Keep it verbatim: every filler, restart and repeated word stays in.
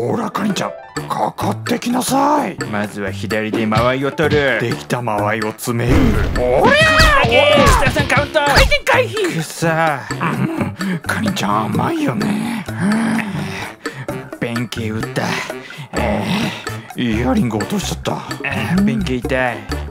ほらかりんちゃん、かかってきなさい。 まずは左で間合いを取る。 できた間合いを詰める。 おりゃー、設楽さんカウント。回転回避。くさー、うん、かりんちゃん甘いよね。 弁慶打った。 えー、イヤリング落としちゃった。 弁慶痛い。